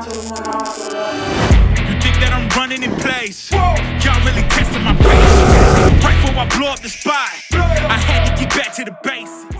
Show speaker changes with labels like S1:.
S1: You think that I'm running in place? Y'all really testing my patience. Right before I blow up the spot, I had to get back to the basics.